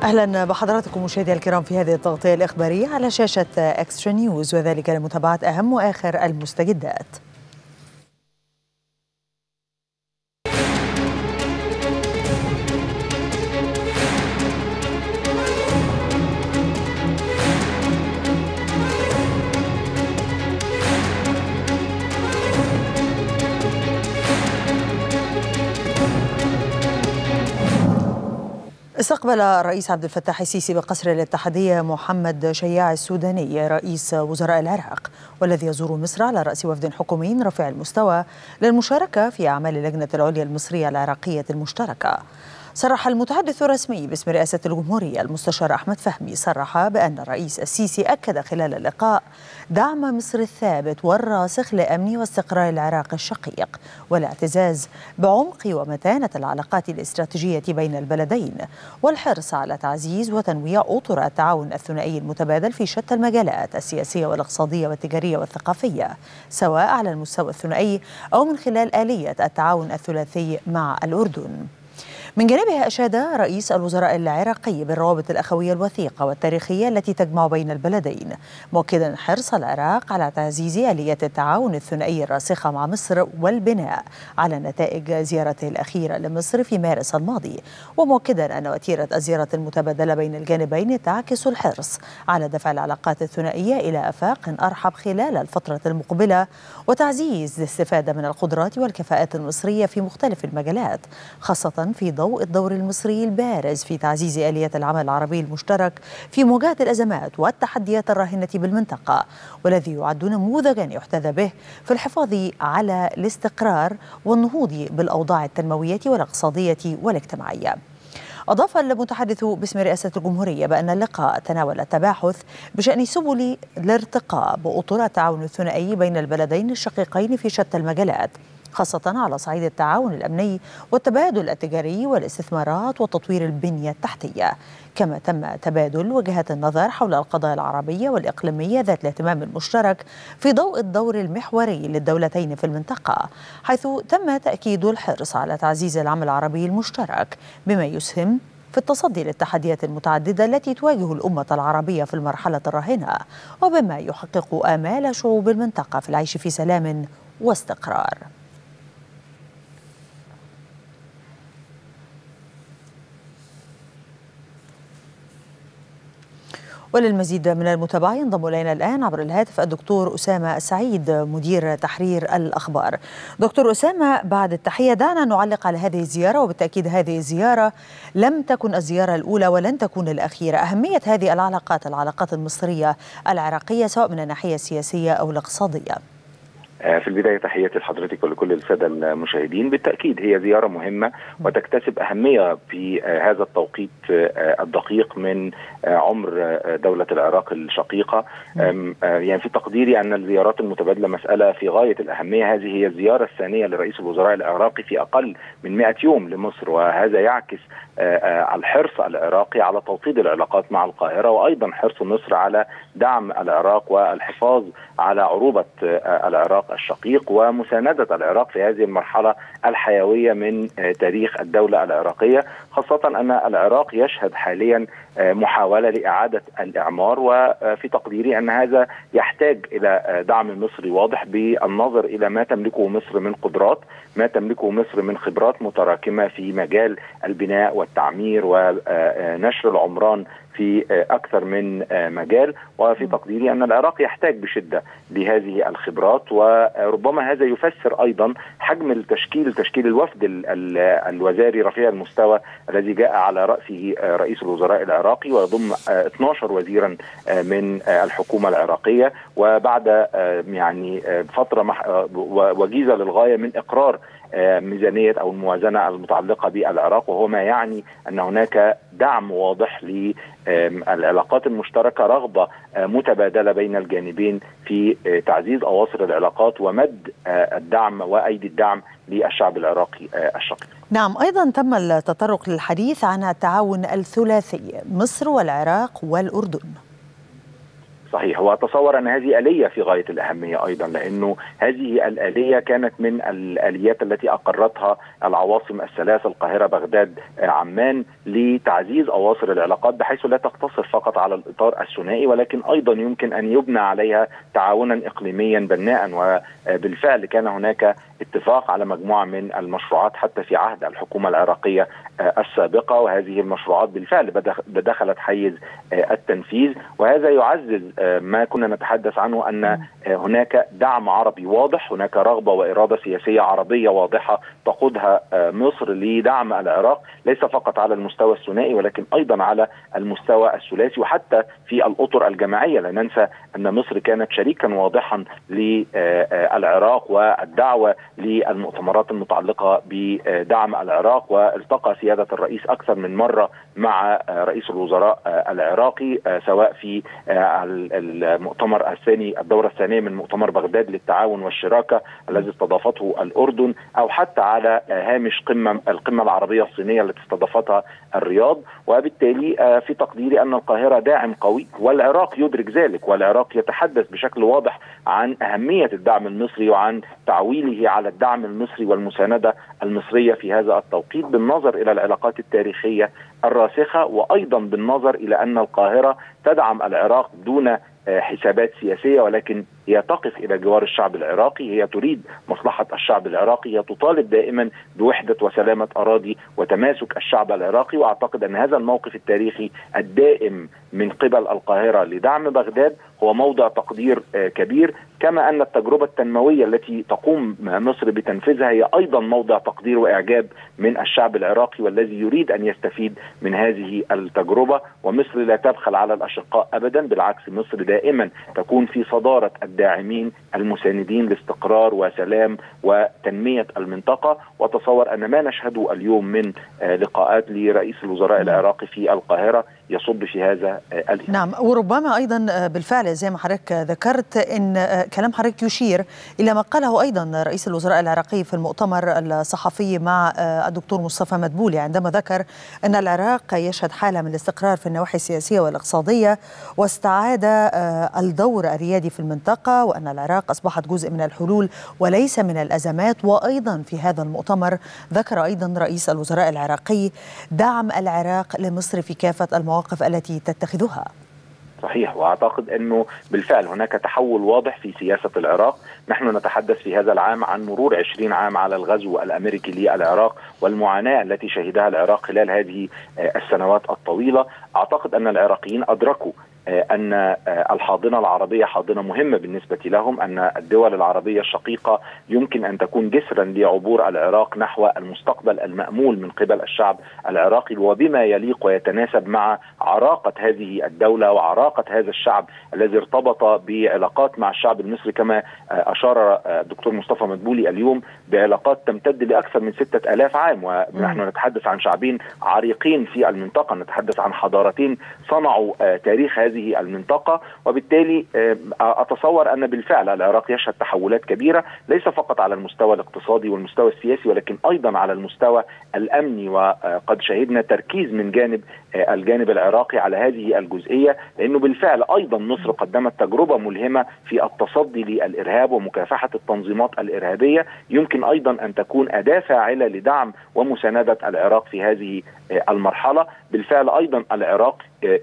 أهلا بحضراتكم مشاهدينا الكرام في هذه التغطية الإخبارية على شاشة إكسترا نيوز، وذلك لمتابعة أهم وآخر المستجدات. استقبل الرئيس عبد الفتاح السيسي بقصر الاتحادية محمد شياع السوداني رئيس وزراء العراق، والذي يزور مصر على رأس وفد حكومي رفيع المستوى للمشاركة في أعمال اللجنة العليا المصرية العراقية المشتركة. صرح المتحدث الرسمي باسم رئاسة الجمهورية المستشار أحمد فهمي بأن الرئيس السيسي أكد خلال اللقاء دعم مصر الثابت والراسخ لأمن واستقرار العراق الشقيق، والاعتزاز بعمق ومتانة العلاقات الاستراتيجية بين البلدين، والحرص على تعزيز وتنويع أطر التعاون الثنائي المتبادل في شتى المجالات السياسية والاقتصادية والتجارية والثقافية، سواء على المستوى الثنائي أو من خلال آلية التعاون الثلاثي مع الأردن. من جانبها أشاد رئيس الوزراء العراقي بالروابط الأخوية الوثيقة والتاريخية التي تجمع بين البلدين، مؤكدا حرص العراق على تعزيز آليات التعاون الثنائي الراسخة مع مصر والبناء على نتائج زيارته الأخيرة لمصر في مارس الماضي، ومؤكدا أن وتيرة الزيارة المتبادلة بين الجانبين تعكس الحرص على دفع العلاقات الثنائية إلى آفاق أرحب خلال الفترة المقبلة، وتعزيز الاستفادة من القدرات والكفاءات المصرية في مختلف المجالات، خاصة في ضوء الدور المصري البارز في تعزيز آلية العمل العربي المشترك في مواجهة الأزمات والتحديات الراهنة بالمنطقة، والذي يعد نموذجا يحتذى به في الحفاظ على الاستقرار والنهوض بالأوضاع التنموية والاقتصادية والاجتماعية. أضاف المتحدث باسم رئاسة الجمهورية بأن اللقاء تناول التباحث بشأن سبل الارتقاء بأطر التعاون الثنائي بين البلدين الشقيقين في شتى المجالات، خاصة على صعيد التعاون الأمني والتبادل التجاري والاستثمارات وتطوير البنية التحتية، كما تم تبادل وجهات النظر حول القضايا العربية والإقليمية ذات الاهتمام المشترك في ضوء الدور المحوري للدولتين في المنطقة، حيث تم تأكيد الحرص على تعزيز العمل العربي المشترك بما يسهم في التصدي للتحديات المتعددة التي تواجه الأمة العربية في المرحلة الراهنة، وبما يحقق آمال شعوب المنطقة في العيش في سلام واستقرار. وللمزيد من المتابعة ينضم إلينا الآن عبر الهاتف الدكتور أسامة السعيد مدير تحرير الأخبار. دكتور أسامة، بعد التحية دعنا نعلق على هذه الزيارة، وبالتأكيد هذه الزيارة لم تكن الزيارة الأولى ولن تكون الأخيرة. أهمية هذه العلاقات المصرية العراقية سواء من الناحية السياسية أو الاقتصادية. في البداية تحياتي لحضرتك ولكل السادة المشاهدين. بالتأكيد هي زيارة مهمة وتكتسب أهمية في هذا التوقيت الدقيق من عمر دولة العراق الشقيقة. يعني في تقديري أن الزيارات المتبادلة مسألة في غاية الأهمية. هذه هي الزيارة الثانية لرئيس الوزراء العراقي في أقل من 100 يوم لمصر، وهذا يعكس الحرص العراقي على توطيد العلاقات مع القاهرة، وأيضا حرص مصر على دعم العراق والحفاظ على عروبة العراق الشقيق ومساندة العراق في هذه المرحلة الحيوية من تاريخ الدولة العراقية، خاصة أن العراق يشهد حاليا محاولة لإعادة الإعمار، وفي تقديري أن هذا يحتاج إلى دعم مصري واضح بالنظر إلى ما تملكه مصر من قدرات، ما تملكه مصر من خبرات متراكمة في مجال البناء والتعمير ونشر العمران في أكثر من مجال. وفي تقديري أن العراق يحتاج بشدة لهذه الخبرات، وربما هذا يفسر أيضا حجم تشكيل الوفد الوزاري رفيع المستوى الذي جاء على رأسه رئيس الوزراء العراقي، ويضم 12 وزيرا من الحكومة العراقية، وبعد يعني فترة وجيزة للغاية من إقرار ميزانية أو الموازنة المتعلقة بالعراق، وهو ما يعني أن هناك دعم واضح للعلاقات المشتركة، رغبة متبادلة بين الجانبين في تعزيز أواصر العلاقات ومد الدعم وأيدي الدعم للشعب العراقي الشقيق. نعم، أيضا تم التطرق للحديث عن التعاون الثلاثي مصر والعراق والأردن. صحيح، وأتصور أن هذه آلية في غاية الأهمية أيضا، لأنه هذه الآلية كانت من الآليات التي أقرتها العواصم الثلاث القاهرة بغداد عمان لتعزيز أواصر العلاقات، بحيث لا تقتصر فقط على الإطار الثنائي، ولكن أيضا يمكن أن يبنى عليها تعاونا إقليميا بناء. وبالفعل كان هناك اتفاق على مجموعة من المشروعات حتى في عهد الحكومة العراقية السابقة، وهذه المشروعات بالفعل دخلت حيز التنفيذ، وهذا يعزز ما كنا نتحدث عنه، أن هناك دعم عربي واضح، هناك رغبة وإرادة سياسية عربية واضحة تقودها مصر لدعم العراق، ليس فقط على المستوى الثنائي ولكن أيضا على المستوى الثلاثي، وحتى في الأطر الجماعية. لا ننسى أن مصر كانت شريكا واضحا للعراق والدعوة للمؤتمرات المتعلقة بدعم العراق، والتقى سيادة الرئيس أكثر من مرة مع رئيس الوزراء العراقي، سواء في المؤتمر الثاني الدورة الثانية من مؤتمر بغداد للتعاون والشراكة الذي استضافته الأردن، أو حتى على هامش القمة العربية الصينية التي استضافتها الرياض. وبالتالي في تقديري أن القاهرة داعم قوي، والعراق يدرك ذلك، والعراق يتحدث بشكل واضح عن أهمية الدعم المصري وعن تعويله على الدعم المصري والمساندة المصرية في هذا التوقيت، بالنظر إلى العلاقات التاريخية الراسخة، وأيضا بالنظر إلى أن القاهرة تدعم العراق دون حسابات سياسية، ولكن هي تقف إلى جوار الشعب العراقي، هي تريد مصلحة الشعب العراقي، هي تطالب دائما بوحدة وسلامة أراضي وتماسك الشعب العراقي. وأعتقد أن هذا الموقف التاريخي الدائم من قبل القاهرة لدعم بغداد هو موضع تقدير كبير، كما أن التجربة التنموية التي تقوم مصر بتنفيذها هي أيضا موضع تقدير وإعجاب من الشعب العراقي، والذي يريد أن يستفيد من هذه التجربة. ومصر لا تبخل على الأشقاء أبدا، بالعكس مصر دائما تكون في صدارة الداعمين المساندين لاستقرار وسلام وتنمية المنطقة. وتصور أن ما نشهده اليوم من لقاءات لرئيس الوزراء العراقي في القاهرة يصب في هذا الإطار. نعم، وربما أيضا بالفعل زي ما حضرتك ذكرت أن كلام حضرتك يشير إلى ما قاله أيضا رئيس الوزراء العراقي في المؤتمر الصحفي مع الدكتور مصطفى مدبولي، عندما ذكر أن العراق يشهد حالة من الاستقرار في النواحي السياسية والاقتصادية، واستعاد الدور الريادي في المنطقة، وأن العراق أصبحت جزء من الحلول وليس من الأزمات. وأيضا في هذا المؤتمر ذكر أيضا رئيس الوزراء العراقي دعم العراق لمصر في كافة المواقف التي تتخذها. صحيح، وأعتقد أنه بالفعل هناك تحول واضح في سياسة العراق. نحن نتحدث في هذا العام عن مرور 20 عام على الغزو الأمريكي للعراق والمعاناة التي شهدها العراق خلال هذه السنوات الطويلة. أعتقد أن العراقيين أدركوا أن الحاضنة العربية حاضنة مهمة بالنسبة لهم، أن الدول العربية الشقيقة يمكن أن تكون جسرا لعبور العراق نحو المستقبل المأمول من قبل الشعب العراقي، وبما يليق ويتناسب مع عراقة هذه الدولة وعراقة هذا الشعب الذي ارتبط بعلاقات مع الشعب المصري، كما أشار الدكتور مصطفى مدبولي اليوم بعلاقات تمتد لأكثر من 6000 عام. ونحن نتحدث عن شعبين عريقين في المنطقة، نتحدث عن حضارتين صنعوا تاريخ هذه المنطقة. وبالتالي أتصور أن بالفعل العراق يشهد تحولات كبيرة، ليس فقط على المستوى الاقتصادي والمستوى السياسي، ولكن أيضا على المستوى الأمني. وقد شهدنا تركيز من الجانب العراقي على هذه الجزئية، لأنه بالفعل أيضا مصر قدمت تجربة ملهمة في التصدي للإرهاب ومكافحة التنظيمات الإرهابية، يمكن أيضا أن تكون أداة فاعلة لدعم ومساندة العراق في هذه المرحلة. بالفعل أيضا العراق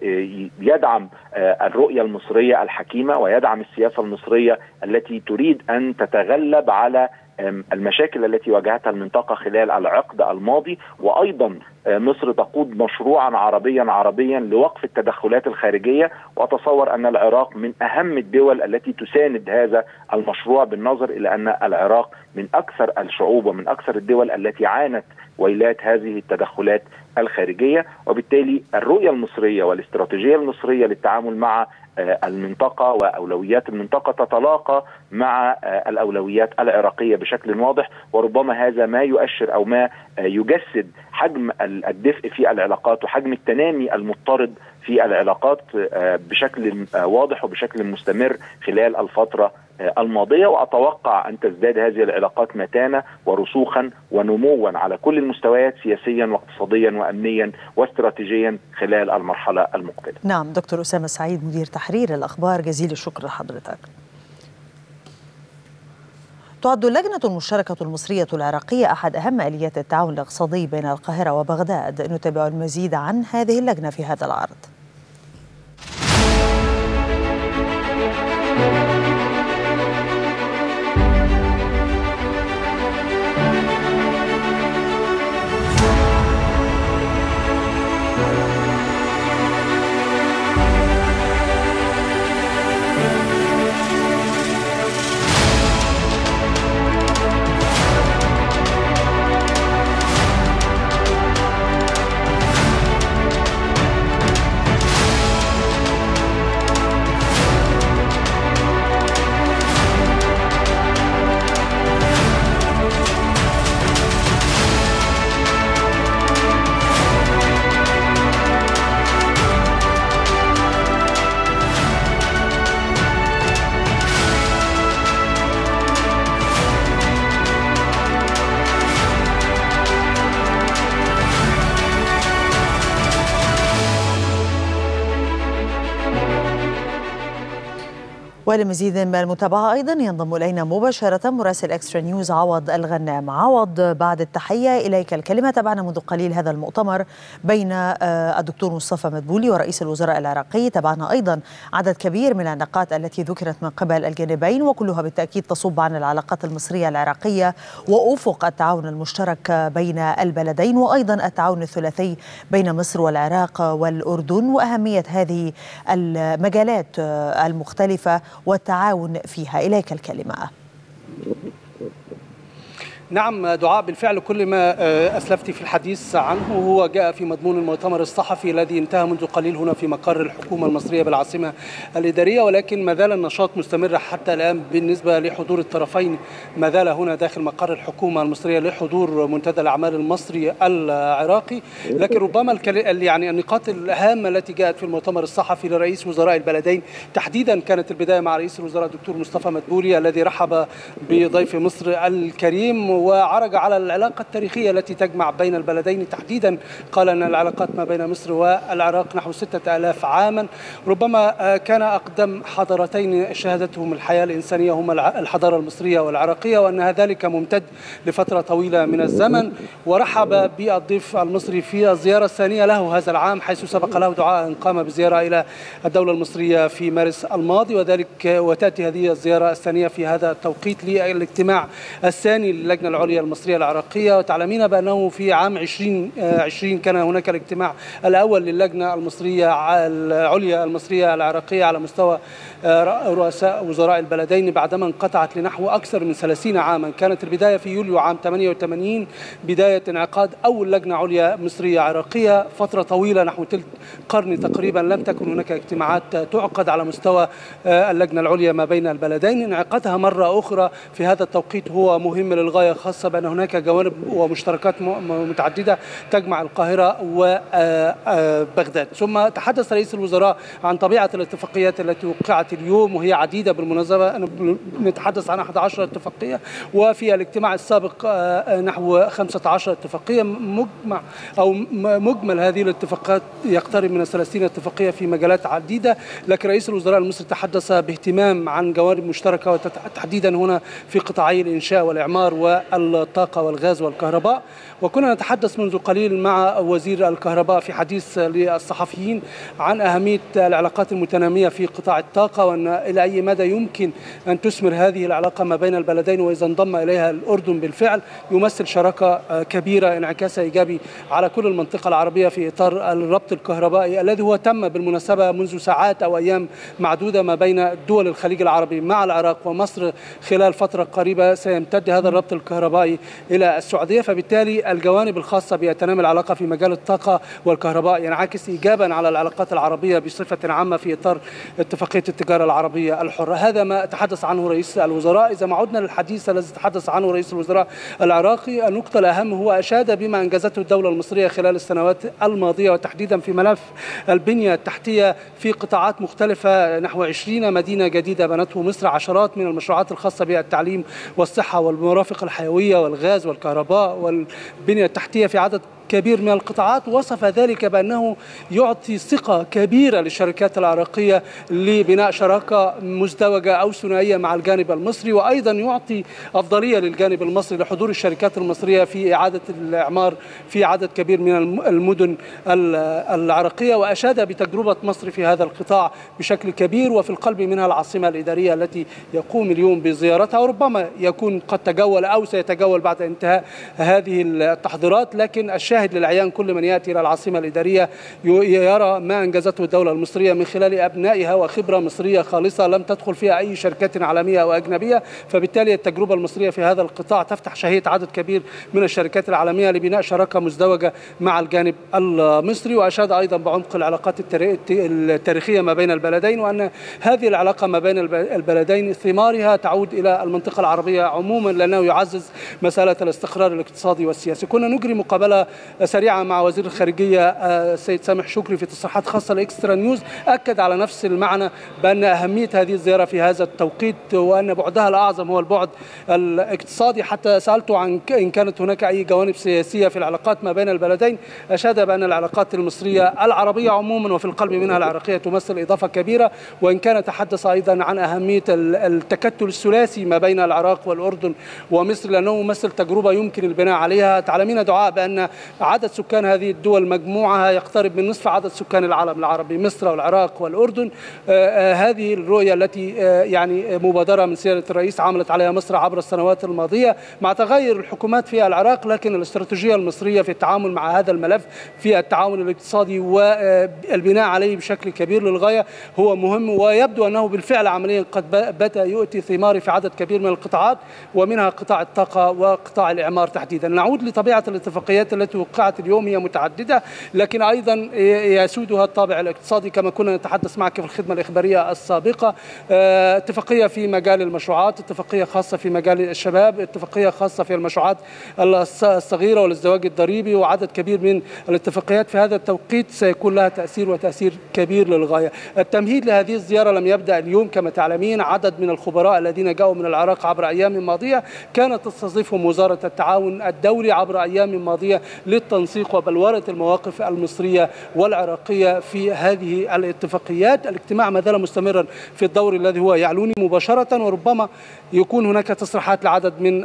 يدعم الرؤية المصرية الحكيمة، ويدعم السياسة المصرية التي تريد أن تتغلب على المشاكل التي واجهتها المنطقة خلال العقد الماضي. وأيضا مصر تقود مشروعا عربيا لوقف التدخلات الخارجية، وأتصور أن العراق من أهم الدول التي تساند هذا المشروع، بالنظر إلى أن العراق من أكثر الشعوب ومن أكثر الدول التي عانت ويلات هذه التدخلات الخارجية. وبالتالي الرؤية المصرية والاستراتيجية المصرية للتعامل مع المنطقة وأولويات المنطقة تتلاقى مع الأولويات العراقية بشكل واضح. وربما هذا ما يؤشر أو ما يجسد حجم الدفء في العلاقات وحجم التنامي المضطرد في العلاقات بشكل واضح وبشكل مستمر خلال الفترة الماضية، وأتوقع أن تزداد هذه العلاقات متانة ورسوخا ونموا على كل المستويات سياسيا واقتصاديا وأمنيا واستراتيجيا خلال المرحلة المقبلة. نعم دكتور أسامة سعيد مدير تحرير الأخبار، جزيل الشكر لحضرتك. تعد اللجنة المشتركة المصرية العراقية أحد أهم آليات التعاون الاقتصادي بين القاهرة وبغداد. نتابع المزيد عن هذه اللجنة في هذا العرض. ولمزيد من المتابعة أيضا ينضم إلينا مباشرة مراسل إكسترا نيوز عوض الغنام. عوض، بعد التحية إليك الكلمة. تابعنا منذ قليل هذا المؤتمر بين الدكتور مصطفى مدبولي ورئيس الوزراء العراقي. تابعنا أيضا عدد كبير من النقاط التي ذكرت من قبل الجانبين، وكلها بالتأكيد تصب عن العلاقات المصرية العراقية وأفق التعاون المشترك بين البلدين، وأيضا التعاون الثلاثي بين مصر والعراق والأردن، وأهمية هذه المجالات المختلفة والتعاون فيها. إليك الكلمة. نعم دعاء، بالفعل كل ما أسلفت في الحديث عنه هو جاء في مضمون المؤتمر الصحفي الذي انتهى منذ قليل هنا في مقر الحكومة المصرية بالعاصمة الإدارية، ولكن ما زال النشاط مستمر حتى الآن بالنسبة لحضور الطرفين. ما زال هنا داخل مقر الحكومة المصرية لحضور منتدى الأعمال المصري العراقي، لكن ربما يعني النقاط الهامة التي جاءت في المؤتمر الصحفي لرئيس وزراء البلدين تحديدا كانت البداية مع رئيس الوزراء الدكتور مصطفى مدبولي الذي رحب بضيف مصر الكريم وعرج على العلاقة التاريخية التي تجمع بين البلدين. تحديدا قال أن العلاقات ما بين مصر والعراق نحو 6000 عاما. ربما كان أقدم حضارتين شهدتهم الحياة الإنسانية هما الحضارة المصرية والعراقية، وأن ذلك ممتد لفترة طويلة من الزمن. ورحب بالضيف المصري في الزيارة الثانية له هذا العام، حيث سبق له دعاء أن قام بزيارة إلى الدولة المصرية في مارس الماضي، وتأتي هذه الزيارة الثانية في هذا التوقيت للاجتماع الثاني للجنة العليا المصرية العراقية. وتعلمين بأنه في عام 2020 كان هناك الاجتماع الأول للجنة المصرية العليا المصرية العراقية على مستوى رؤساء وزراء البلدين بعدما انقطعت لنحو أكثر من 30 عاما. كانت البداية في يوليو عام 88 بداية انعقاد أول لجنة عليا مصرية عراقية. فترة طويلة نحو ثلث قرن تقريبا لم تكن هناك اجتماعات تعقد على مستوى اللجنة العليا ما بين البلدين. انعقادها مرة أخرى في هذا التوقيت هو مهم للغاية، خاصة بأن هناك جوانب ومشتركات متعددة تجمع القاهرة وبغداد. ثم تحدث رئيس الوزراء عن طبيعة الاتفاقيات التي وقعت اليوم، وهي عديدة بالمناسبة، نتحدث عن 11 اتفاقية، وفي الاجتماع السابق نحو 15 اتفاقية. مجمل هذه الاتفاقات يقترب من 30 اتفاقية في مجالات عديدة. لكن رئيس الوزراء المصري تحدث باهتمام عن جوانب مشتركة وتحديدا هنا في قطاعي الإنشاء والإعمار والطاقة والغاز والكهرباء. وكنا نتحدث منذ قليل مع وزير الكهرباء في حديث للصحفيين عن أهمية العلاقات المتنامية في قطاع الطاقة، وأن إلى أي مدى يمكن أن تثمر هذه العلاقة ما بين البلدين، وإذا انضم إليها الأردن بالفعل يمثل شراكة كبيرة انعكاس إيجابي على كل المنطقة العربية في إطار الربط الكهربائي الذي هو تم بالمناسبة منذ ساعات أو أيام معدودة ما بين دول الخليج العربي مع العراق ومصر. خلال فترة قريبة سيمتد هذا الربط الكهربائي الكهربائي إلى السعودية، فبالتالي الجوانب الخاصة بتنامي العلاقة في مجال الطاقة والكهرباء ينعكس إيجابا على العلاقات العربية بصفة عامة في إطار اتفاقية التجارة العربية الحرة. هذا ما تحدث عنه رئيس الوزراء. إذا ما عدنا للحديث الذي تحدث عنه رئيس الوزراء العراقي، النقطة الأهم هو أشاد بما أنجزته الدولة المصرية خلال السنوات الماضية، وتحديدا في ملف البنية التحتية في قطاعات مختلفة. نحو 20 مدينة جديدة بنته مصر، عشرات من المشروعات الخاصة بالتعليم والصحة والمرافق الحيوية والغاز والكهرباء والبنية التحتية في عدد كبير من القطاعات. وصف ذلك بأنه يعطي ثقة كبيرة للشركات العراقية لبناء شراكة مزدوجة أو ثنائية مع الجانب المصري، وأيضا يعطي أفضلية للجانب المصري لحضور الشركات المصرية في إعادة الإعمار في عدد كبير من المدن العراقية. وأشاد بتجربة مصر في هذا القطاع بشكل كبير، وفي القلب منها العاصمة الإدارية التي يقوم اليوم بزيارتها، وربما يكون قد تجول أو سيتجول بعد انتهاء هذه التحضيرات. لكن الشاهد للعيان كل من يأتي إلى العاصمة الإدارية يرى ما أنجزته الدولة المصرية من خلال أبنائها وخبرة مصرية خالصة لم تدخل فيها أي شركات عالمية أو أجنبية. فبالتالي التجربة المصرية في هذا القطاع تفتح شهية عدد كبير من الشركات العالمية لبناء شراكة مزدوجة مع الجانب المصري. وأشاد أيضا بعمق العلاقات التاريخية ما بين البلدين، وأن هذه العلاقة ما بين البلدين ثمارها تعود إلى المنطقة العربية عموما، لأنه يعزز مسألة الاستقرار الاقتصادي والسياسي. كنا نجري مقابلة سريعة مع وزير الخارجية السيد سامح شكري في تصريحات خاصة لإكسترا نيوز، أكد على نفس المعنى بأن أهمية هذه الزيارة في هذا التوقيت، وأن بعدها الأعظم هو البعد الاقتصادي. حتى سألته عن إن كانت هناك أي جوانب سياسية في العلاقات ما بين البلدين، أشاد بأن العلاقات المصرية العربية عموما وفي القلب منها العراقية تمثل إضافة كبيرة، وإن كان تحدث أيضا عن أهمية التكتل الثلاثي ما بين العراق والأردن ومصر، لأنه يمثل تجربة يمكن البناء عليها. تعلمين دعاء بأن عدد سكان هذه الدول مجموعها يقترب من نصف عدد سكان العالم العربي، مصر والعراق والأردن. هذه الرؤية التي يعني مبادرة من سيادة الرئيس عملت عليها مصر عبر السنوات الماضية مع تغير الحكومات في العراق، لكن الاستراتيجية المصرية في التعامل مع هذا الملف في التعاون الاقتصادي والبناء عليه بشكل كبير للغاية هو مهم، ويبدو أنه بالفعل عمليا قد بدأ يؤتي ثماره في عدد كبير من القطاعات، ومنها قطاع الطاقة وقطاع الإعمار تحديدا. نعود لطبيعة الاتفاقيات التي وقعت اليوم، هي متعددة لكن أيضا يسودها الطابع الاقتصادي كما كنا نتحدث معك في الخدمة الإخبارية السابقة. اتفاقية في مجال المشروعات، اتفاقية خاصة في مجال الشباب، اتفاقية خاصة في المشروعات الصغيرة والازدواج الضريبي، وعدد كبير من الاتفاقيات في هذا التوقيت سيكون لها تأثير وتأثير كبير للغاية. التمهيد لهذه الزيارة لم يبدأ اليوم كما تعلمين. عدد من الخبراء الذين جاءوا من العراق عبر أيام ماضية كانت تستضيفهم وزارة التعاون الدولي عبر أيام ماضية للتنسيق وبلورة المواقف المصرية والعراقية في هذه الاتفاقيات. الاجتماع ما زال مستمرا في الدور الذي هو يعلوني مباشرة، وربما يكون هناك تصريحات لعدد من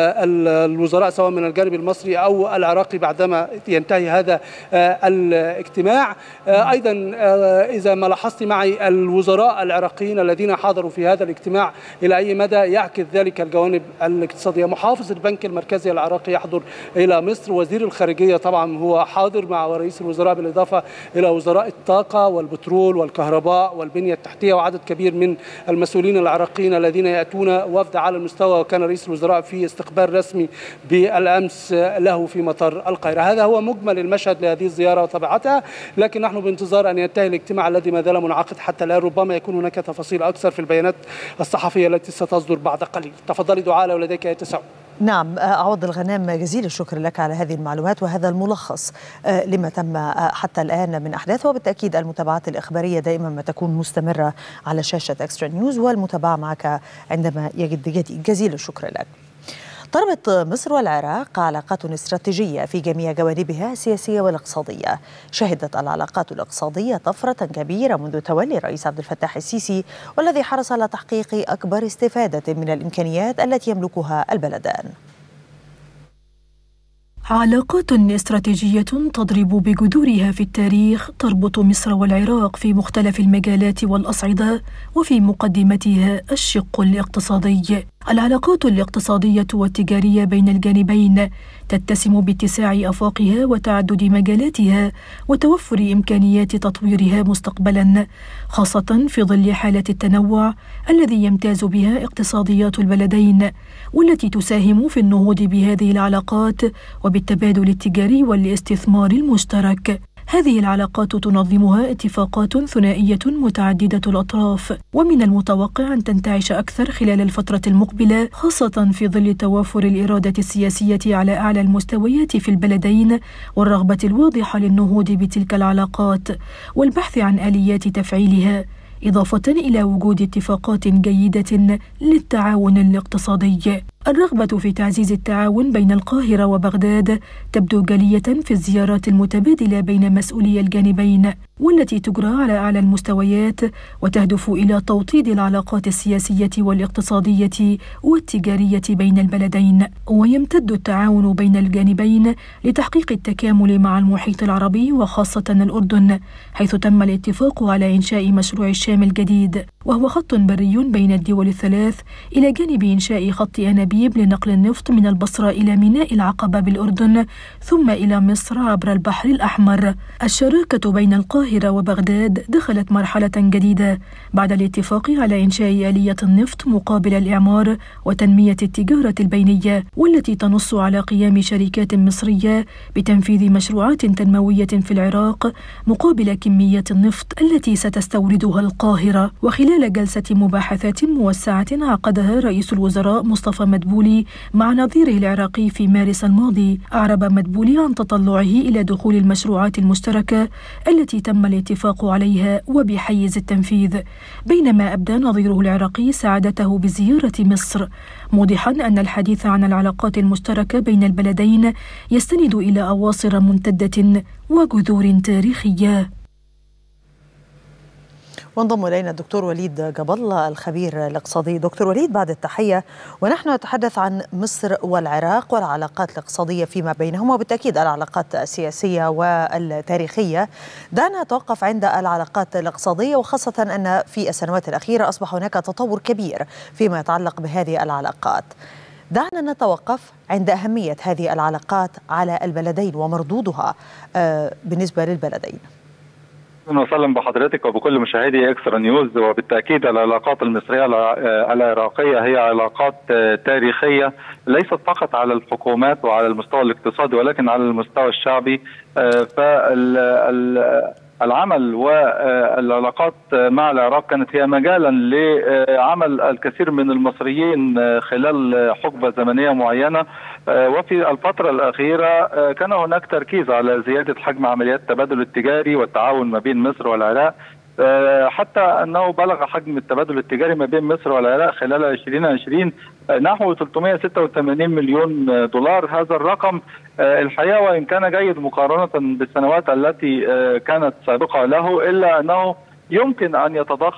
الوزراء سواء من الجانب المصري أو العراقي بعدما ينتهي هذا الاجتماع. أيضا إذا ما لاحظت معي الوزراء العراقيين الذين حاضروا في هذا الاجتماع إلى أي مدى يعكس ذلك الجوانب الاقتصادية. محافظ البنك المركزي العراقي يحضر إلى مصر، وزير الخارجية طبعا هو حاضر مع رئيس الوزراء، بالإضافة إلى وزراء الطاقة والبترول والكهرباء والبنية التحتية، وعدد كبير من المسؤولين العراقيين الذين يأتون وفد على المستوى. وكان رئيس الوزراء في استقبال رسمي بالأمس له في مطار القاهرة. هذا هو مجمل المشهد لهذه الزيارة وطبيعتها، لكن نحن بانتظار أن ينتهي الاجتماع الذي ما زال منعقد حتى الآن. ربما يكون هناك تفاصيل أكثر في البيانات الصحفية التي ستصدر بعد قليل. تفضلي دعاء لو لديك أي تساؤل. نعم، عوض الغنام، جزيل الشكر لك على هذه المعلومات وهذا الملخص لما تم حتى الآن من أحداث. وبالتأكيد المتابعات الإخبارية دائما ما تكون مستمرة على شاشة إكسترا نيوز، والمتابعة معك عندما يجد جديد. جزيل الشكر لك. تربط مصر والعراق علاقات استراتيجية في جميع جوانبها السياسية والاقتصادية. شهدت العلاقات الاقتصادية طفرة كبيرة منذ تولي الرئيس عبد الفتاح السيسي، والذي حرص على تحقيق أكبر استفادة من الإمكانيات التي يملكها البلدان. علاقات استراتيجية تضرب بجذورها في التاريخ تربط مصر والعراق في مختلف المجالات والأصعدة، وفي مقدمتها الشق الاقتصادي. العلاقات الاقتصادية والتجارية بين الجانبين تتسم باتساع آفاقها وتعدد مجالاتها وتوفر إمكانيات تطويرها مستقبلا، خاصة في ظل حالة التنوع الذي يمتاز بها اقتصاديات البلدين، والتي تساهم في النهوض بهذه العلاقات وبالتبادل التجاري والاستثمار المشترك. هذه العلاقات تنظمها اتفاقات ثنائية متعددة الأطراف، ومن المتوقع أن تنتعش أكثر خلال الفترة المقبلة، خاصة في ظل توافر الإرادة السياسية على أعلى المستويات في البلدين والرغبة الواضحة للنهوض بتلك العلاقات والبحث عن آليات تفعيلها، إضافة إلى وجود اتفاقات جيدة للتعاون الاقتصادي. الرغبة في تعزيز التعاون بين القاهرة وبغداد تبدو جلية في الزيارات المتبادلة بين مسؤولي الجانبين، والتي تجرى على أعلى المستويات وتهدف إلى توطيد العلاقات السياسية والاقتصادية والتجارية بين البلدين. ويمتد التعاون بين الجانبين لتحقيق التكامل مع المحيط العربي وخاصة الأردن، حيث تم الاتفاق على إنشاء مشروع الشام الجديد، وهو خط بري بين الدول الثلاث، إلى جانب إنشاء خط أنابيب لنقل النفط من البصرة إلى ميناء العقبة بالأردن ثم إلى مصر عبر البحر الأحمر. الشراكة بين القاهرة وبغداد دخلت مرحلة جديدة بعد الاتفاق على إنشاء آلية النفط مقابل الإعمار وتنمية التجارة البينية، والتي تنص على قيام شركات مصرية بتنفيذ مشروعات تنموية في العراق مقابل كميات النفط التي ستستوردها القاهرة. وخلال جلسة مباحثات موسعة عقدها رئيس الوزراء مصطفى مدبولي مع نظيره العراقي في مارس الماضي، أعرب مدبولي عن تطلعه إلى دخول المشروعات المشتركة التي تم الاتفاق عليها وبحيز التنفيذ، بينما أبدى نظيره العراقي سعادته بزيارة مصر، موضحا أن الحديث عن العلاقات المشتركة بين البلدين يستند إلى أواصر ممتدة وجذور تاريخية. وانضم إلينا الدكتور وليد جبل الخبير الاقتصادي. دكتور وليد، بعد التحية ونحن نتحدث عن مصر والعراق والعلاقات الاقتصادية فيما بينهما وبالتأكيد العلاقات السياسية والتاريخية، دعنا نتوقف عند العلاقات الاقتصادية، وخاصة أن في السنوات الأخيرة أصبح هناك تطور كبير فيما يتعلق بهذه العلاقات. دعنا نتوقف عند أهمية هذه العلاقات على البلدين ومردودها بالنسبة للبلدين. اهلا وسهلا بحضرتك وبكل مشاهدي اكسترا نيوز. وبالتاكيد العلاقات المصريه العراقيه هي علاقات تاريخيه، ليست فقط على الحكومات وعلى المستوى الاقتصادي ولكن على المستوى الشعبي. فالعمل والعلاقات مع العراق كانت هي مجالا لعمل الكثير من المصريين خلال حقبه زمنيه معينه. وفي الفترة الأخيرة كان هناك تركيز على زيادة حجم عمليات التبادل التجاري والتعاون ما بين مصر والعراق، حتى أنه بلغ حجم التبادل التجاري ما بين مصر والعراق خلال 2020 نحو 386 مليون دولار. هذا الرقم الحقيقة وإن كان جيد مقارنة بالسنوات التي كانت سابقة له، إلا أنه يمكن أن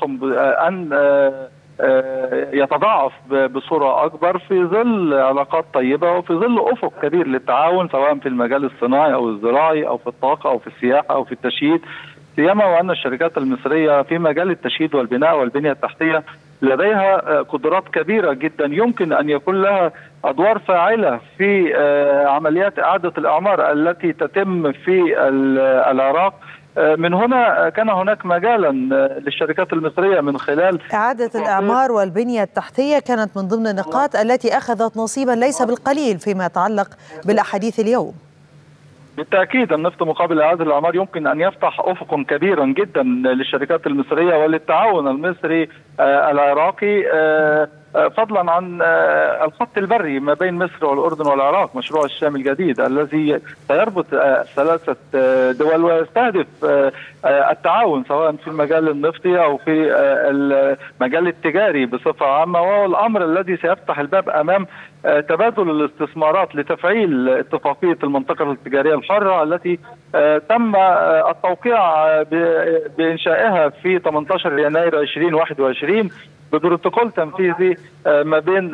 يتضاعف بصورة أكبر في ظل علاقات طيبة وفي ظل أفق كبير للتعاون، سواء في المجال الصناعي أو الزراعي أو في الطاقة أو في السياحة أو في التشييد، سيما وأن الشركات المصرية في مجال التشييد والبناء والبنية التحتية لديها قدرات كبيرة جدا يمكن أن يكون لها أدوار فاعلة في عمليات إعادة الإعمار التي تتم في العراق. من هنا كان هناك مجالا للشركات المصرية من خلال إعادة الإعمار والبنية التحتية كانت من ضمن النقاط التي أخذت نصيبا ليس بالقليل فيما يتعلق بالأحاديث اليوم. بالتأكيد النفط مقابل إعادة الإعمار يمكن أن يفتح أفقا كبيرا جدا للشركات المصرية وللتعاون المصري العراقي، فضلا عن الخط البري ما بين مصر والأردن والعراق، مشروع الشام الجديد الذي سيربط ثلاثة دول ويستهدف التعاون سواء في المجال النفطي أو في المجال التجاري بصفة عامة، وهو الأمر الذي سيفتح الباب أمام تبادل الاستثمارات لتفعيل اتفاقية المنطقة التجارية الحرة التي تم التوقيع بإنشائها في 18 يناير 2021 ببروتوكول تنفيذي ما بين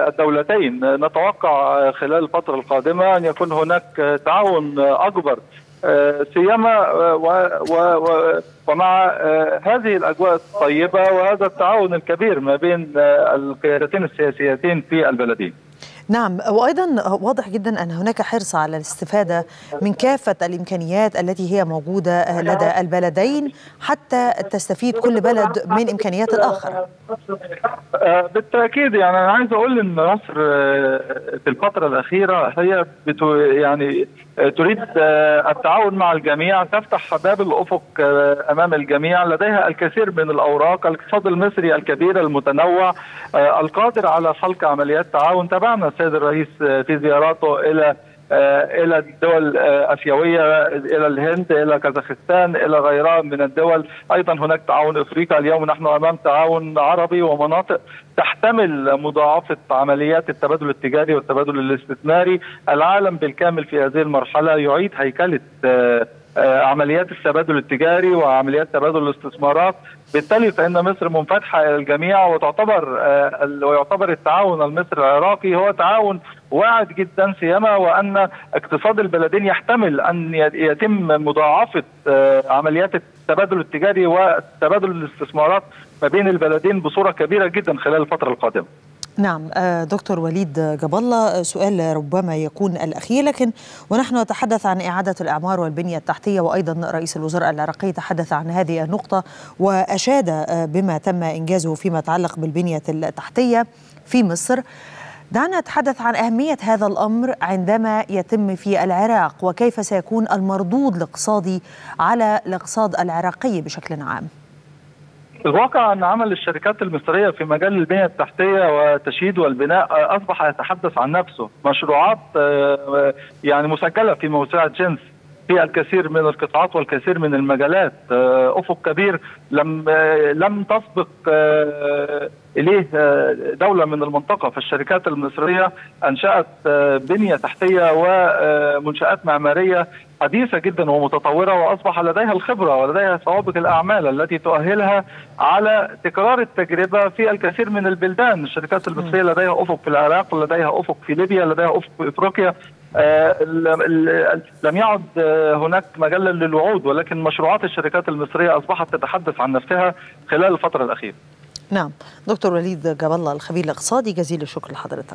الدولتين. نتوقع خلال الفترة القادمة أن يكون هناك تعاون أكبر سيما ومع هذه الأجواء الطيبة وهذا التعاون الكبير ما بين القيادتين السياسيتين في البلدين. نعم، وأيضا واضح جدا أن هناك حرص على الاستفادة من كافة الإمكانيات التي هي موجودة لدى البلدين حتى تستفيد كل بلد من إمكانيات الآخر. بالتأكيد، يعني أنا عايز أقول أن مصر في الفترة الأخيرة هي تريد التعاون مع الجميع، تفتح باب الأفق أمام الجميع، لديها الكثير من الأوراق، الاقتصاد المصري الكبير المتنوع القادر على خلق عمليات تعاون. تابعنا السيد الرئيس في زياراته إلى الدول الآسيوية، إلى الهند، إلى كازاخستان، إلى غيرها من الدول. أيضا هناك تعاون إفريقي. اليوم نحن أمام تعاون عربي ومناطق تحتمل مضاعفة عمليات التبادل التجاري والتبادل الاستثماري. العالم بالكامل في هذه المرحلة يعيد هيكلة عمليات التبادل التجاري وعمليات تبادل الاستثمارات. بالتالي فإن مصر منفتحة إلى الجميع، ويعتبر التعاون المصري العراقي هو تعاون واعد جدا، سيما وأن اقتصاد البلدين يحتمل أن يتم مضاعفة عمليات التبادل التجاري وتبادل الاستثمارات ما بين البلدين بصورة كبيرة جدا خلال الفترة القادمة. نعم دكتور وليد جاب الله، سؤال ربما يكون الأخير، لكن ونحن نتحدث عن إعادة الإعمار والبنية التحتية، وأيضا رئيس الوزراء العراقي تحدث عن هذه النقطة وأشاد بما تم إنجازه فيما يتعلق بالبنية التحتية في مصر. دعنا نتحدث عن أهمية هذا الأمر عندما يتم في العراق، وكيف سيكون المردود الاقتصادي على الاقتصاد العراقي بشكل عام. الواقع أن عمل الشركات المصرية في مجال البنية التحتية والتشييد والبناء أصبح يتحدث عن نفسه. مشروعات يعني مسجلة في موسوعة جنس في الكثير من القطاعات والكثير من المجالات. أفق كبير لم تسبق إليه دولة من المنطقة. فالشركات المصرية أنشأت بنية تحتية ومنشآت معمارية حديثة جدا ومتطورة، وأصبح لديها الخبرة ولديها سوابق الأعمال التي تؤهلها على تكرار التجربة في الكثير من البلدان. الشركات المصرية لديها أفق في العراق، لديها أفق في ليبيا، لديها أفق في إفريقيا. لم يعد هناك مجال للوعود، ولكن مشروعات الشركات المصرية أصبحت تتحدث عن نفسها خلال الفترة الأخيرة. نعم، دكتور وليد جاب الله الخبير الاقتصادي، جزيل الشكر لحضرتك.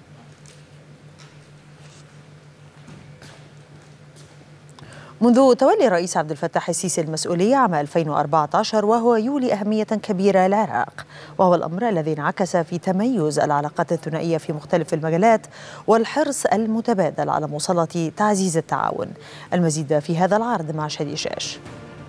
منذ تولي الرئيس عبد الفتاح السيسي المسؤولية عام 2014 وهو يولي أهمية كبيرة للعراق، وهو الأمر الذي انعكس في تميز العلاقات الثنائية في مختلف المجالات والحرص المتبادل على مواصلة تعزيز التعاون. المزيد في هذا العرض مع شادي شاش.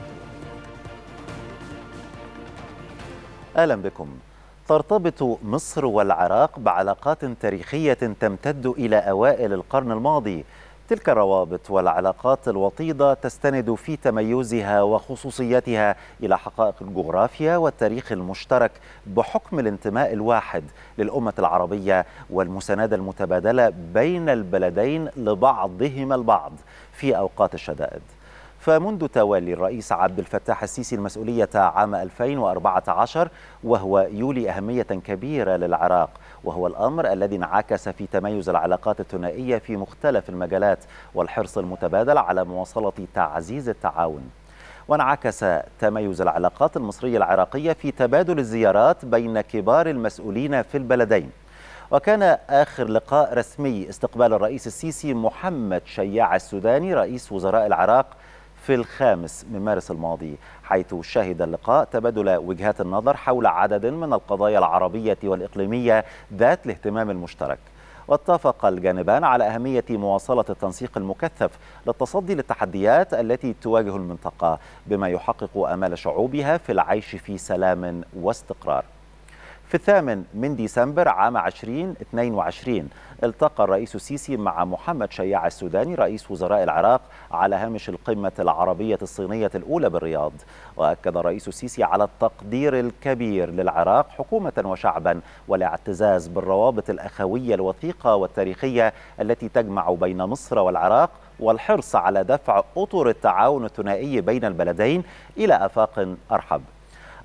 أهلا بكم. ترتبط مصر والعراق بعلاقات تاريخية تمتد إلى أوائل القرن الماضي. تلك الروابط والعلاقات الوطيدة تستند في تميزها وخصوصيتها إلى حقائق الجغرافيا والتاريخ المشترك بحكم الانتماء الواحد للأمة العربية والمساندة المتبادلة بين البلدين لبعضهما البعض في أوقات الشدائد. فمنذ تولي الرئيس عبد الفتاح السيسي المسؤولية عام 2014 وهو يولي أهمية كبيرة للعراق، وهو الأمر الذي انعكس في تميز العلاقات الثنائية في مختلف المجالات والحرص المتبادل على مواصلة تعزيز التعاون. وانعكس تميز العلاقات المصرية العراقية في تبادل الزيارات بين كبار المسؤولين في البلدين. وكان آخر لقاء رسمي استقبال الرئيس السيسي محمد شياع السوداني رئيس وزراء العراق في 5 مارس الماضي، حيث شهد اللقاء تبادل وجهات النظر حول عدد من القضايا العربية والإقليمية ذات الاهتمام المشترك. واتفق الجانبان على أهمية مواصلة التنسيق المكثف للتصدي للتحديات التي تواجه المنطقة بما يحقق آمال شعوبها في العيش في سلام واستقرار. في 8 ديسمبر عام 2022 التقى الرئيس السيسي مع محمد شياع السوداني رئيس وزراء العراق على هامش القمة العربية الصينية الأولى بالرياض. وأكد الرئيس السيسي على التقدير الكبير للعراق حكومة وشعبا والاعتزاز بالروابط الأخوية الوثيقة والتاريخية التي تجمع بين مصر والعراق، والحرص على دفع أطر التعاون الثنائي بين البلدين إلى آفاق أرحب.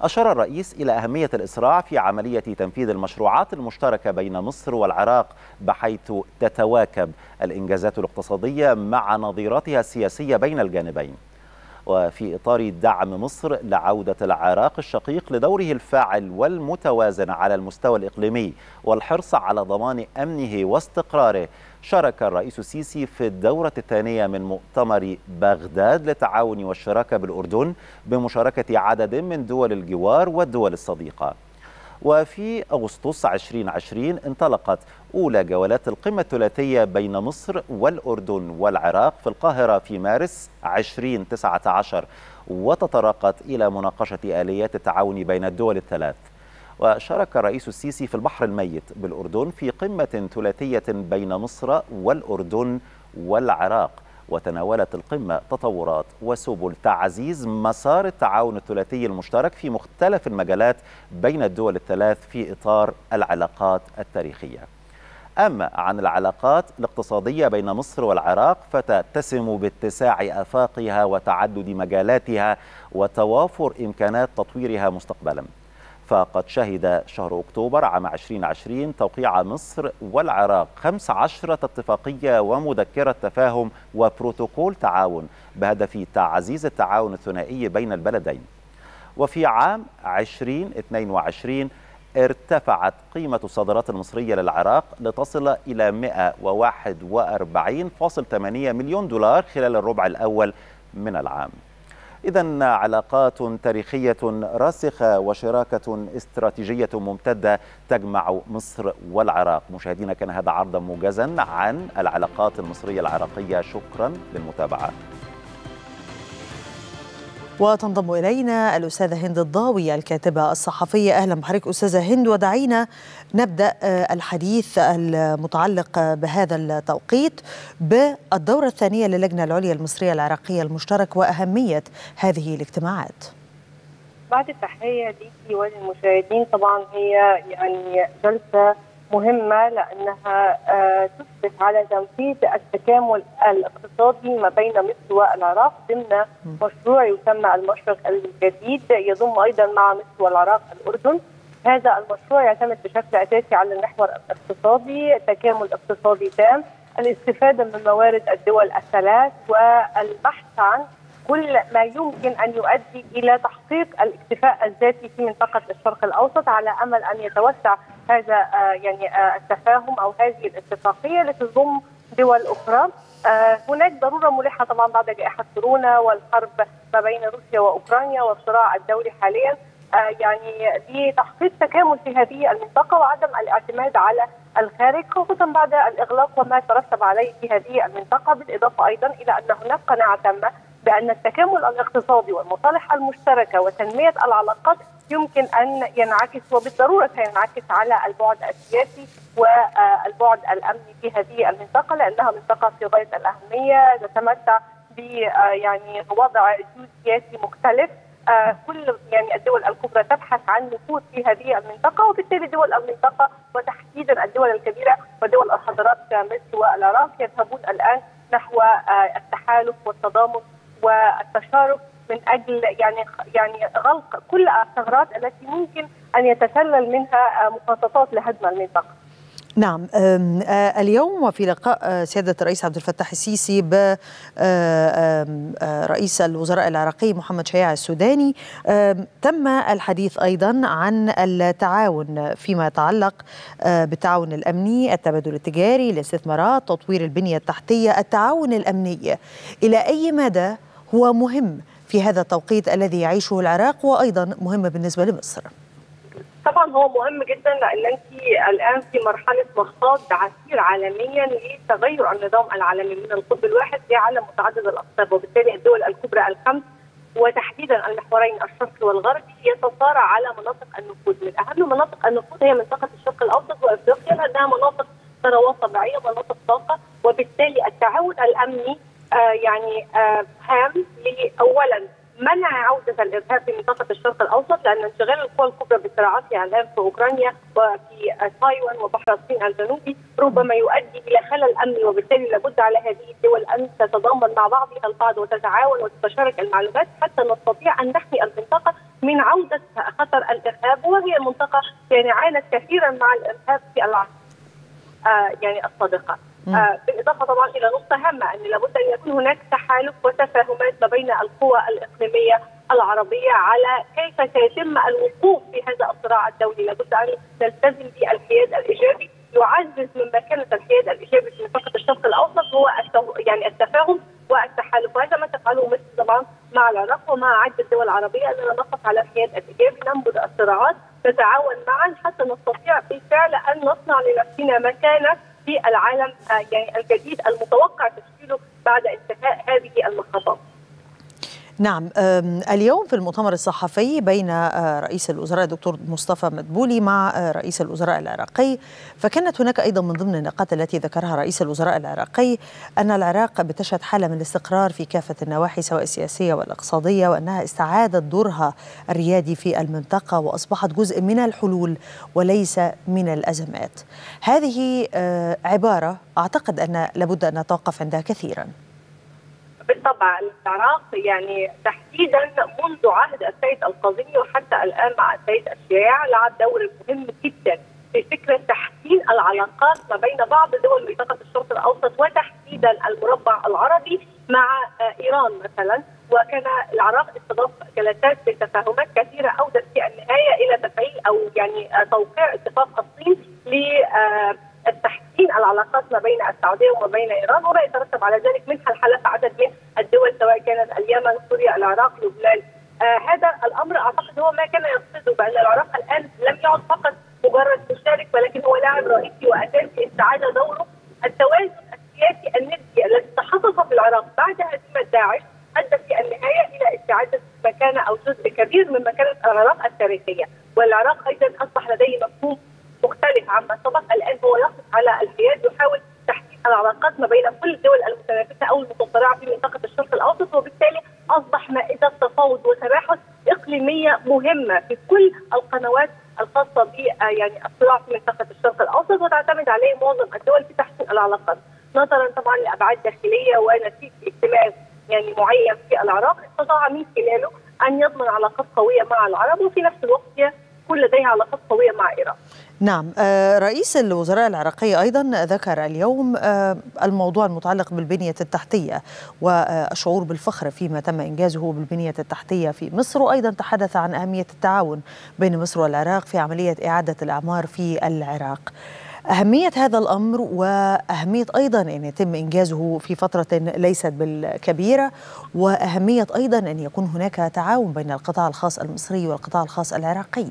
أشار الرئيس إلى أهمية الإسراع في عملية تنفيذ المشروعات المشتركة بين مصر والعراق، بحيث تتواكب الإنجازات الاقتصادية مع نظيرتها السياسية بين الجانبين. وفي إطار دعم مصر لعودة العراق الشقيق لدوره الفاعل والمتوازن على المستوى الإقليمي والحرص على ضمان أمنه واستقراره، شارك الرئيس السيسي في الدورة الثانية من مؤتمر بغداد للتعاون والشراكة بالأردن بمشاركة عدد من دول الجوار والدول الصديقة. وفي أغسطس 2020 انطلقت أولى جولات القمة الثلاثية بين مصر والأردن والعراق في القاهرة في مارس 2019، وتطرقت إلى مناقشة آليات التعاون بين الدول الثلاث. وشارك الرئيس السيسي في البحر الميت بالأردن في قمة ثلاثية بين مصر والأردن والعراق، وتناولت القمة تطورات وسبل تعزيز مسار التعاون الثلاثي المشترك في مختلف المجالات بين الدول الثلاث في إطار العلاقات التاريخية. أما عن العلاقات الاقتصادية بين مصر والعراق فتتسم باتساع آفاقها وتعدد مجالاتها وتوافر إمكانات تطويرها مستقبلا. فقد شهد شهر أكتوبر عام 2020 توقيع مصر والعراق 15 اتفاقية ومذكرة تفاهم وبروتوكول تعاون بهدف تعزيز التعاون الثنائي بين البلدين. وفي عام 2022 ارتفعت قيمة الصادرات المصرية للعراق لتصل إلى 141.8 مليون دولار خلال الربع الأول من العام. إذن علاقات تاريخية راسخة وشراكة استراتيجية ممتدة تجمع مصر والعراق. مشاهدينا، كان هذا عرضا موجزا عن العلاقات المصرية العراقية. شكرا للمتابعة. وتنضم إلينا الأستاذة هند الضاوي الكاتبة الصحفية. أهلا بحضرتك أستاذة هند، ودعينا نبدأ الحديث المتعلق بهذا التوقيت بالدورة الثانية للجنة العليا المصرية العراقية المشترك وأهمية هذه الاجتماعات. بعد التحية ليكي وللمشاهدين، طبعا هي يعني جلسة مهمة لأنها تثبت على تنفيذ التكامل الاقتصادي ما بين مصر والعراق ضمن مشروع يسمى المشرق الجديد، يضم أيضا مع مصر والعراق الأردن. هذا المشروع يعتمد بشكل أساسي على المحور الاقتصادي، تكامل اقتصادي تام، الاستفادة من موارد الدول الثلاث والبحث عن كل ما يمكن أن يؤدي إلى تحقيق الاكتفاء الذاتي في منطقة الشرق الأوسط، على أمل أن يتوسع هذا التفاهم أو هذه الاتفاقية لتضم دول أخرى. هناك ضرورة ملحة طبعا بعد جائحة كورونا والحرب ما بين روسيا وأوكرانيا والصراع الدولي حاليا لتحقيق تكامل في هذه المنطقة وعدم الاعتماد على الخارج، خصوصا بعد الإغلاق وما ترتب عليه في هذه المنطقة، بالإضافة أيضا إلى أن هناك قناعة تامة بأن التكامل الاقتصادي والمصالح المشتركة وتنمية العلاقات يمكن أن ينعكس وبالضرورة سينعكس على البعد السياسي والبعد الأمني في هذه المنطقة، لأنها منطقة في غاية الأهمية تتمتع ب يعني وضع جيوسياسي مختلف. كل يعني الدول الكبرى تبحث عن نفوذ في هذه المنطقة، وبالتالي دول المنطقة وتحديدا الدول الكبيرة ودول الحضارات كمصر والعراق يذهبون الآن نحو التحالف والتضامن والتشارك من أجل يعني غلق كل الثغرات التي ممكن أن يتسلل منها مخططات لهدم المنطقة. نعم، اليوم وفي لقاء سيادة الرئيس عبد الفتاح السيسي برئيس الوزراء العراقي محمد شياع السوداني تم الحديث أيضا عن التعاون فيما يتعلق بالتعاون الأمني، التبادل التجاري، الاستثمارات، تطوير البنية التحتية، التعاون الأمني. إلى أي مدى هو مهم في هذا التوقيت الذي يعيشه العراق وأيضا مهم بالنسبة لمصر؟ طبعا هو مهم جدا لان انت الان في مرحله مخاض عسير عالميا لتغير النظام العالمي من القطب الواحد لعالم متعدد الاقطاب، وبالتالي الدول الكبرى الخمس وتحديدا المحورين الشرقي والغربي يتصارع على مناطق النفوذ. من اهم مناطق النفوذ هي منطقه الشرق الاوسط وافريقيا لانها مناطق ثروات طبيعيه ومناطق طاقه، وبالتالي التعاون الامني هام اولا منع عودة الإرهاب في منطقة الشرق الأوسط، لأن انشغال القوى الكبرى بصراعاتها الآن في أوكرانيا وفي تايوان وبحر الصين الجنوبي ربما يؤدي إلى خلل أمني، وبالتالي لابد على هذه الدول أن تتضامن مع بعضها البعض وتتعاون وتتشارك المعلومات حتى نستطيع أن نحمي المنطقة من عوده خطر الارهاب، وهي منطقه يعني عانت كثيرا مع الارهاب في يعني السابقه. بالاضافه طبعا الى نقطه هامه ان لابد ان يكون هناك تحالف وتفاهمات ما بين القوى الاقليميه العربيه على كيف سيتم الوقوف في هذا الصراع الدولي. لابد ان نلتزم بالحياد الايجابي، يعزز من مكانه الحياد الايجابي في منطقه الشرق الاوسط هو يعني التفاهم والتحالف، وهذا ما تفعله مصر طبعا مع العراق ومع عده دول عربيه، اننا نقف على الحياد الايجابي، ننبذ الصراعات، نتعاون معا حتى نستطيع بالفعل ان نصنع لنفسنا مكانه في العالم يعني الجديد المتوقع تشكيله بعد انتهاء هذه المخاطرات. نعم، اليوم في المؤتمر الصحفي بين رئيس الوزراء الدكتور مصطفى مدبولي مع رئيس الوزراء العراقي، فكانت هناك أيضا من ضمن النقاط التي ذكرها رئيس الوزراء العراقي أن العراق بتشهد حالة من الاستقرار في كافة النواحي سواء السياسية والاقتصادية، وأنها استعادت دورها الريادي في المنطقة وأصبحت جزء من الحلول وليس من الأزمات. هذه عبارة أعتقد أن لابد أن نتوقف عندها كثيرا. بالطبع العراق يعني تحديدا منذ عهد السيد القاضي وحتى الان مع السيد الشياع لعب دور مهم جدا في فكره تحسين العلاقات ما بين بعض دول منطقه الشرق الاوسط وتحديدا المربع العربي مع ايران مثلا، وكان العراق استضاف جلسات بتفاهمات كثيره اودت في النهايه الى تفعيل او يعني توقيع اتفاق الصين لتحسين العلاقات ما بين السعوديه وما بين ايران، وما يترتب على ذلك منها الحلف عدد من الدول سواء كانت اليمن، سوريا، العراق، لبنان. هذا الامر اعتقد هو ما كان يقصده، بان العراق الان لم يعد فقط مجرد مشارك ولكن هو لاعب رئيسي واساسي استعاد دوره. التوازن السياسي النسبي الذي تحقق في العراق بعد هزيمه داعش ادى في النهايه الى استعاده مكانه او جزء كبير من مكانه العراق التاريخيه، والعراق ايضا اصبح لديه مفهوم مختلف عما سبق. الان هو يقف على الحياد، يحاول تحسين العلاقات ما بين كل الدول المتنافسه او المتصارعه في منطقه الشرق الاوسط، وبالتالي اصبح مائده تفاوض وتباحث اقليميه مهمه في كل القنوات الخاصه ب يعني الصراع في منطقه الشرق الاوسط، وتعتمد عليه معظم الدول في تحسين العلاقات، نظرا طبعا لابعاد داخليه ونتيجه اجتماعي يعني معين في العراق استطاع من خلاله ان يضمن علاقات قويه مع العرب، وفي نفس الوقت يكون لديه علاقات قويه مع ايران. نعم، رئيس الوزراء العراقي أيضا ذكر اليوم الموضوع المتعلق بالبنية التحتية والشعور بالفخر فيما تم إنجازه بالبنية التحتية في مصر، وأيضا تحدث عن أهمية التعاون بين مصر والعراق في عملية إعادة الأعمار في العراق. أهمية هذا الأمر وأهمية أيضا أن يتم إنجازه في فترة ليست بالكبيرة، وأهمية أيضا أن يكون هناك تعاون بين القطاع الخاص المصري والقطاع الخاص العراقي.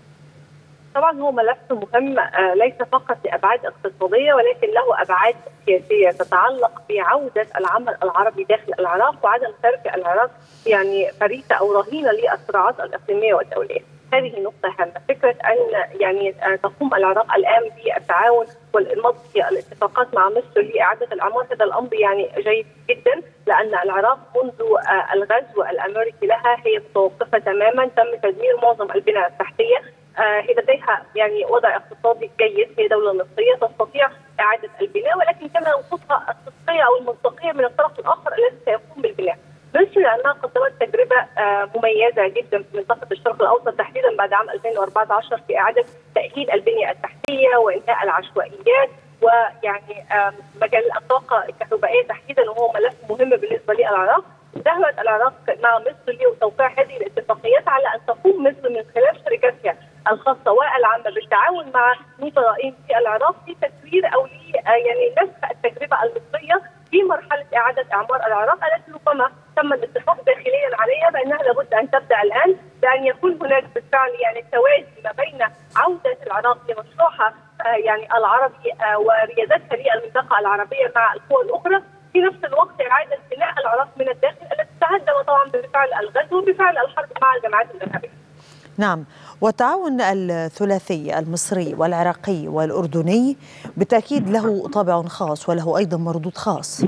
طبعا هو ملف مهم ليس فقط لابعاد اقتصاديه ولكن له ابعاد سياسيه تتعلق بعوده العمل العربي داخل العراق وعدم ترك العراق يعني فريسه او رهينه للصراعات الاقليميه والدوليه. هذه نقطه هامه، فكره ان يعني تقوم العراق الان بالتعاون والمضي في الاتفاقات مع مصر لاعاده الاعمار، هذا الامر يعني جيد جدا، لان العراق منذ الغزو الامريكي لها هي متوقفه تماما، تم تدمير معظم البنى التحتيه، هي لديها يعني وضع اقتصادي جيد، هي دوله مصريه تستطيع اعاده البناء، ولكن كان ينقصها الصدقيه او المصداقيه من الطرف الاخر الذي سيقوم بالبناء. مصر لانها قدمت تجربه مميزه جدا في منطقه الشرق الاوسط تحديدا بعد عام 2014 في اعاده تاهيل البنيه التحتيه وانهاء العشوائيات، ويعني مجال الطاقه الكهربائيه تحديدا وهو ملف مهم بالنسبه للعراق. ذهبت العراق مع مصر لتوقيع هذه الاتفاقيات على ان تقوم مصر من خلال شركاتها الخاصه والعامه بالتعاون مع نظرائين في العراق في تكوير او يعني نسخ التجربه المصريه في مرحله اعاده اعمار العراق التي ربما تم الاتفاق داخليا عليها بانها لابد ان تبدا الان، بان يكون هناك بالفعل يعني توازي ما بين عوده العراق لمشروعها يعني العربي وريادتها للمنطقه العربيه مع القوى الاخرى، في نفس الوقت اعاده بناء العراق من الداخل التي تهدم طبعا بفعل الغزو وبفعل الحرب مع الجماعات الارهابيه. نعم، والتعاون الثلاثي المصري والعراقي والأردني بالتأكيد له طابع خاص وله أيضا مردود خاص.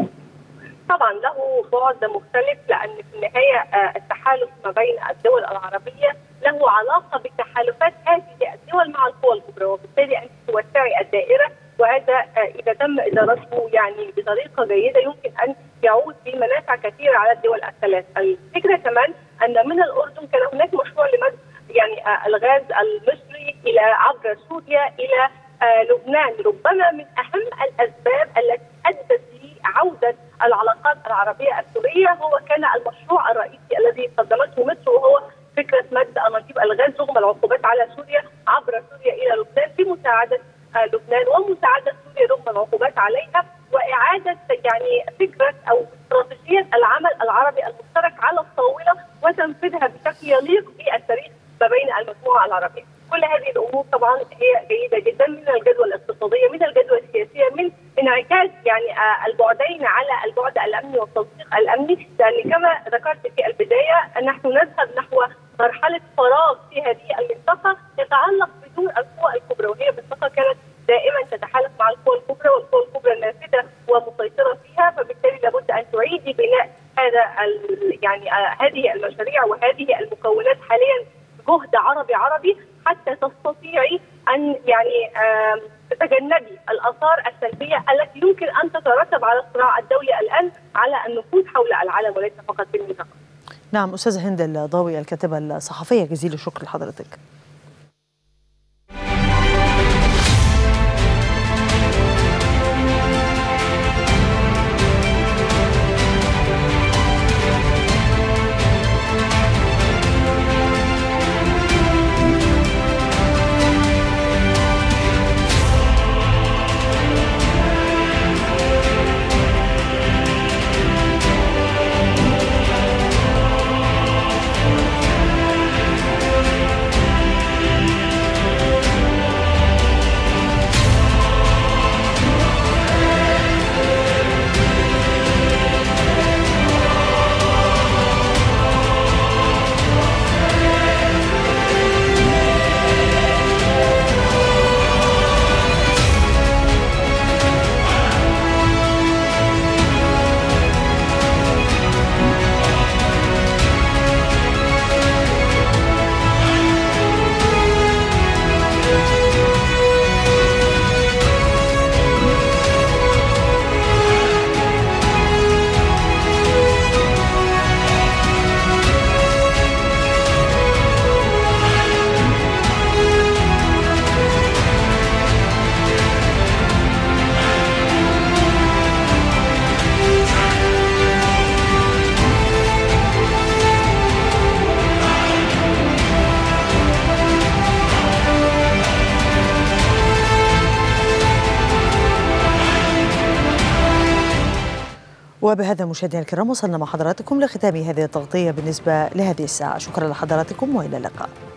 طبعا له بعد مختلف، لأن في النهاية التحالف ما بين الدول العربية له علاقة بتحالفات هذه الدول مع القوى الكبرى، وبالتالي أن توسعي الدائرة، وهذا إذا تم إدارته يعني بطريقة جيدة يمكن أن يعود بمنافع كثيرة على الدول الثلاث. الفكرة كمان أن من الأردن كان هناك مشروع لمد يعني الغاز المصري إلى عبر سوريا إلى لبنان. ربما من أهم الأسباب التي أدت لعودة العلاقات العربية السورية هو كان المشروع الرئيسي الذي قدمته مصر، وهو فكرة مد أنابيب الغاز رغم العقوبات على سوريا عبر سوريا إلى لبنان في مساعدة لبنان ومساعدة سوريا رغم العقوبات عليها، وإعادة يعني فكرة أو استراتيجية العمل العربي المشترك على الطاولة وتنفيذها بشكل يليق بالتاريخ ما بين المجموعة العربية. كل هذه الأمور طبعا هي جيدة جدا من الجدوى الاقتصادية، من الجدوى السياسية، من انعكاس يعني البعدين على البعد الأمني والتنسيق الأمني، لأن كما ذكرت في البداية نحن نذهب نحو مرحلة فراغ في هذه المنطقة يتعلق بدور القوى الكبرى، وهي منطقة كانت دائما تتحالف مع القوى الكبرى، والقوى الكبرى النافذة ومسيطرة فيها، فبالتالي لابد أن تعيدي بناء هذا يعني هذه المشاريع وهذه المكونات حاليا جهد عربي حتى تستطيعي أن يعني تتجنبي الآثار السلبية التي يمكن أن تترتب على الصراع الدولي الآن على النفوذ حول العالم وليس فقط في المنطقة. نعم، أستاذة هند الضاوي الكاتبة الصحفية، جزيل الشكر لحضرتك. وبهذا مشاهدينا الكرام وصلنا مع حضراتكم لختام هذه التغطية بالنسبة لهذه الساعة. شكرا لحضراتكم وإلى اللقاء.